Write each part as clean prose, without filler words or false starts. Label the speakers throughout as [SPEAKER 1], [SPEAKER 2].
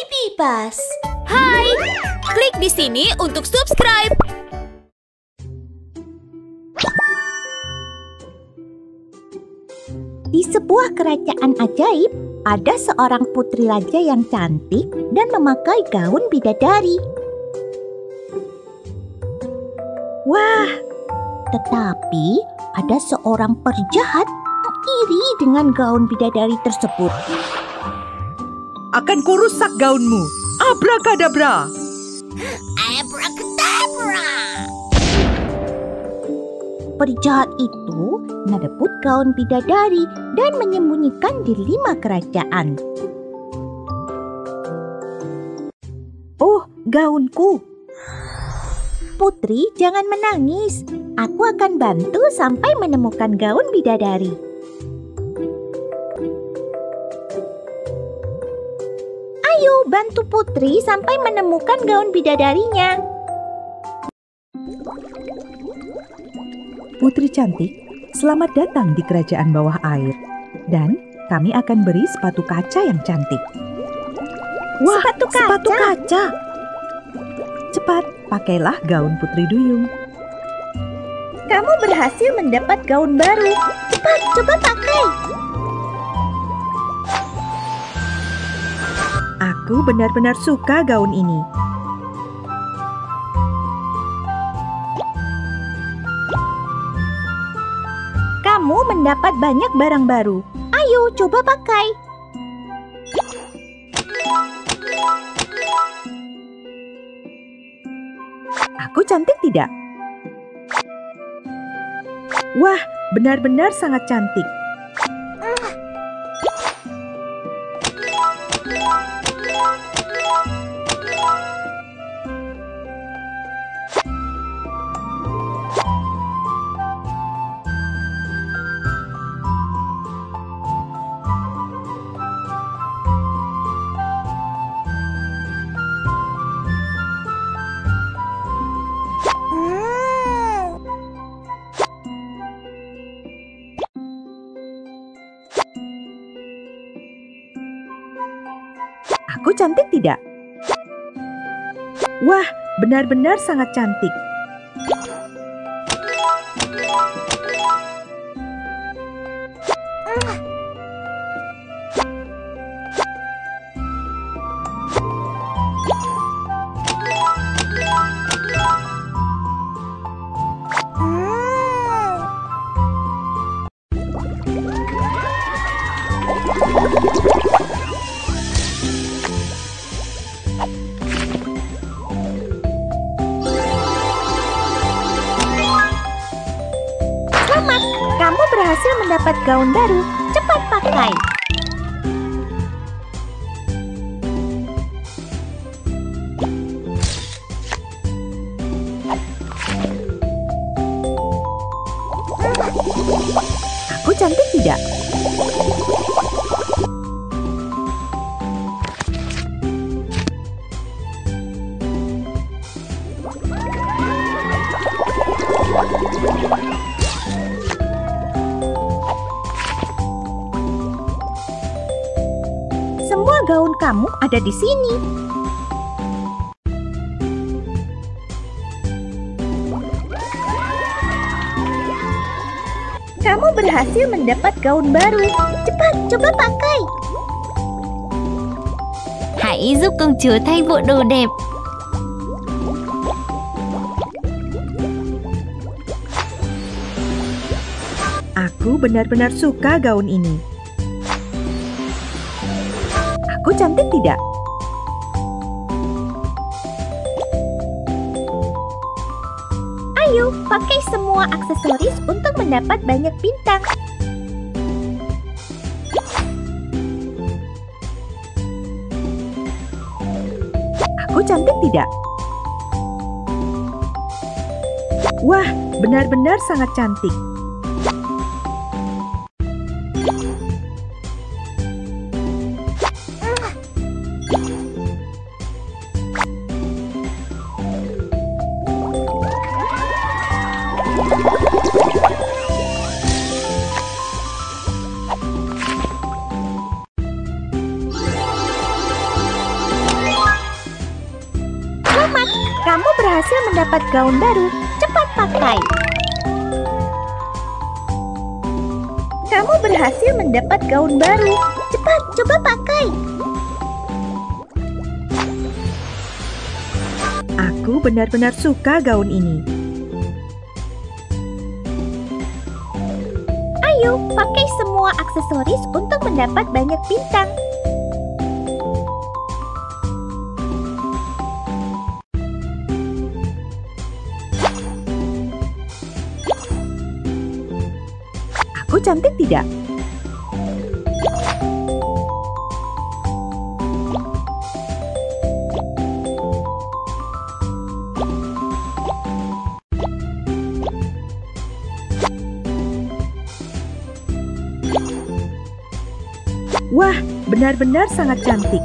[SPEAKER 1] Baby Bus.
[SPEAKER 2] Hai, klik di sini untuk subscribe.
[SPEAKER 3] Di sebuah kerajaan ajaib, ada seorang putri raja yang cantik dan memakai gaun bidadari. Wah, tetapi ada seorang penjahat yang iri dengan gaun bidadari tersebut.
[SPEAKER 4] Akan kurusak gaunmu. Abrakadabra.
[SPEAKER 1] Abracadabra.
[SPEAKER 3] Penjahat itu merebut gaun bidadari dan menyembunyikan di 5 kerajaan. Oh, gaunku. Putri, jangan menangis. Aku akan bantu sampai menemukan gaun bidadari. Ayo, bantu Putri sampai menemukan gaun bidadarinya.
[SPEAKER 4] Putri cantik, selamat datang di kerajaan bawah air. Dan kami akan beri sepatu kaca yang cantik. Wah, sepatu kaca. Cepat, pakailah gaun Putri Duyung.
[SPEAKER 3] Kamu berhasil mendapat gaun baru. Cepat, coba pakai.
[SPEAKER 4] Aku benar-benar suka gaun ini.
[SPEAKER 3] Kamu mendapat banyak barang baru. Ayo, coba pakai.
[SPEAKER 4] Aku cantik tidak? Wah, benar-benar sangat cantik. Aku cantik tidak? Wah, benar-benar sangat cantik.
[SPEAKER 3] Selamat, kamu berhasil mendapat gaun baru. Cepat pakai.
[SPEAKER 4] Aku cantik tidak?
[SPEAKER 3] Semua gaun kamu ada di sini. Kamu berhasil mendapat gaun baru. Cepat, coba pakai.
[SPEAKER 2] Hãy giúp công chúa thay bộ đồ đẹp.
[SPEAKER 4] Aku benar-benar suka gaun ini. Aku cantik tidak?
[SPEAKER 3] Ayo, pakai semua aksesoris untuk mendapat banyak bintang.
[SPEAKER 4] Aku cantik tidak? Wah, benar-benar sangat cantik.
[SPEAKER 3] berhasil mendapat gaun baru. Cepat pakai. Kamu berhasil mendapat gaun baru. Cepat, coba pakai.
[SPEAKER 4] Aku benar-benar suka gaun ini.
[SPEAKER 3] Ayo, pakai semua aksesoris untuk mendapat banyak bintang.
[SPEAKER 4] Aku cantik tidak? Wah, benar-benar sangat cantik.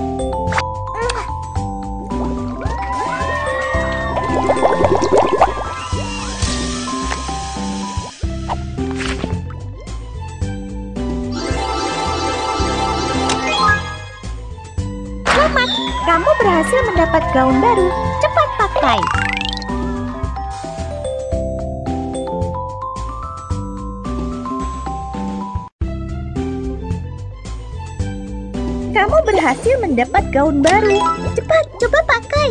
[SPEAKER 3] Selamat, kamu berhasil mendapat gaun baru. Cepat pakai. Kamu berhasil mendapat gaun baru. Cepat, coba pakai.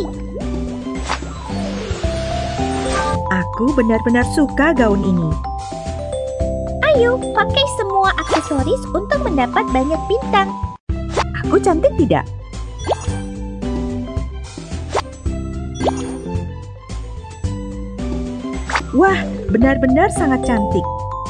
[SPEAKER 4] Aku benar-benar suka gaun ini.
[SPEAKER 3] Ayo, pakai semua aksesoris untuk mendapat banyak bintang.
[SPEAKER 4] Aku cantik tidak? Wah, benar-benar sangat cantik.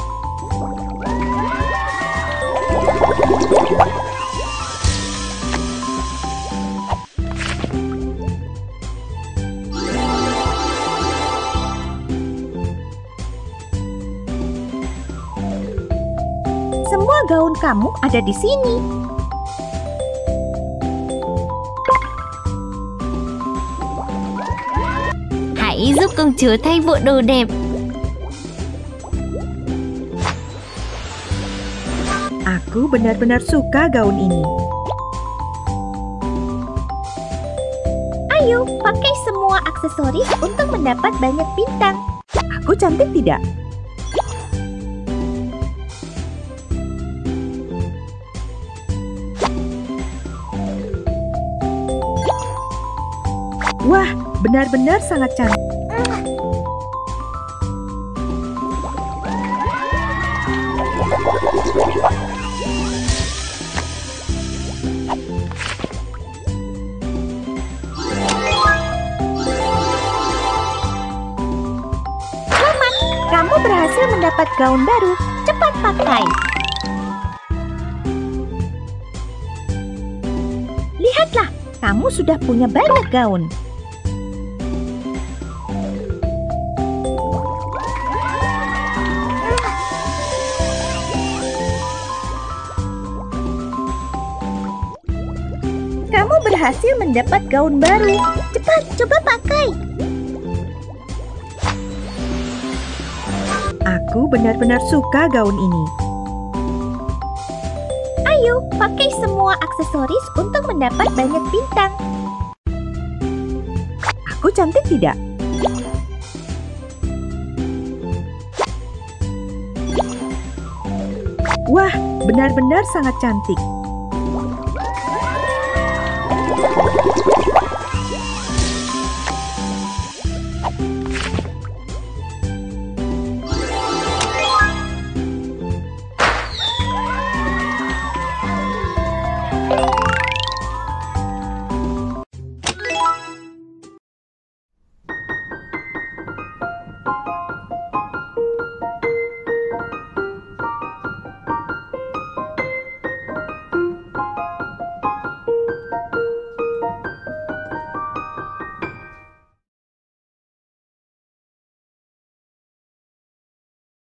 [SPEAKER 3] Semua gaun kamu ada di sini.
[SPEAKER 2] Hãy giúp công chúa thay bộ đồ đẹp.
[SPEAKER 4] Aku benar-benar suka gaun ini.
[SPEAKER 3] Ayo, pakai semua aksesoris untuk mendapat banyak bintang.
[SPEAKER 4] Aku cantik tidak? Wah, benar-benar sangat cantik.
[SPEAKER 3] Selamat, kamu berhasil mendapat gaun baru. Cepat pakai. Lihatlah, kamu sudah punya banyak gaun. Kamu berhasil mendapat gaun baru. Cepat, coba pakai.
[SPEAKER 4] Aku benar-benar suka gaun ini.
[SPEAKER 3] Ayo, pakai semua aksesoris untuk mendapat banyak bintang.
[SPEAKER 4] Aku cantik tidak? Wah, benar-benar sangat cantik.